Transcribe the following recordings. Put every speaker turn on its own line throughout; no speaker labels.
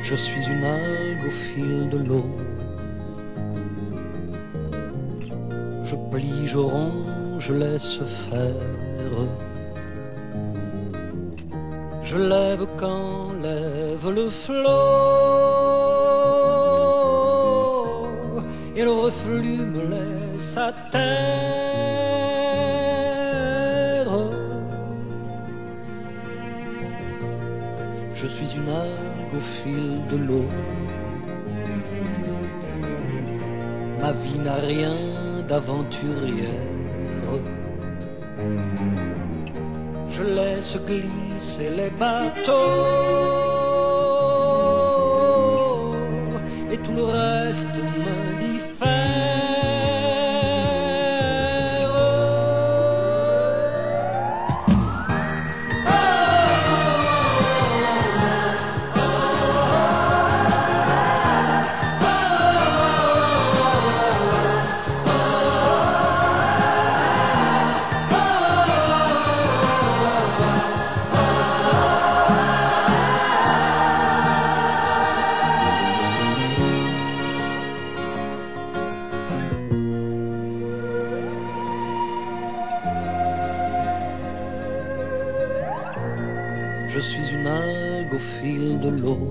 Je suis une algue au fil de l'eau. Je plie, je ronds, je laisse faire. Je lève quand lève le flot, et le reflux me laisse à terre. Je suis une algue au fil de l'eau. Ma vie n'a rien d'aventurière. Je laisse glisser les bateaux et tout le reste m'indiffère. Je suis une algue au fil de l'eau,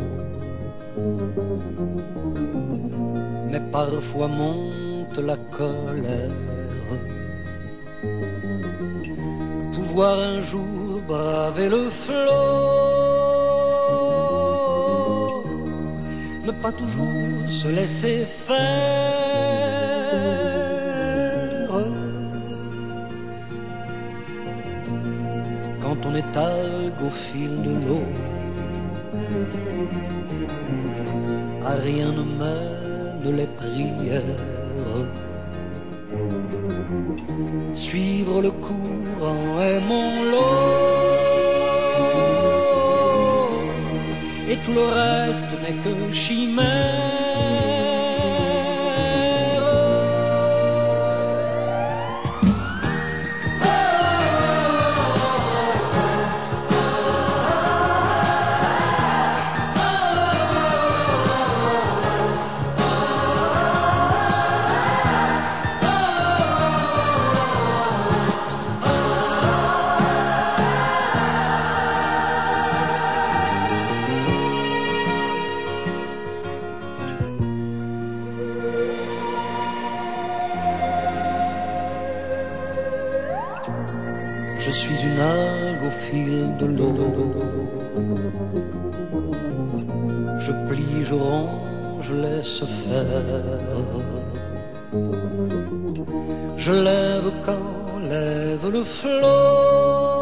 mais parfois monte la colère. Pouvoir un jour braver le flot, ne pas toujours se laisser faire. Quand on est algue au fil de l'eau, à rien ne mènent les prières. Suivre le courant est mon lot, et tout le reste n'est que chimère. Je suis une algue au fil de l'eau. Je plie, je ronds, je laisse faire. Je lève quand lève le flot.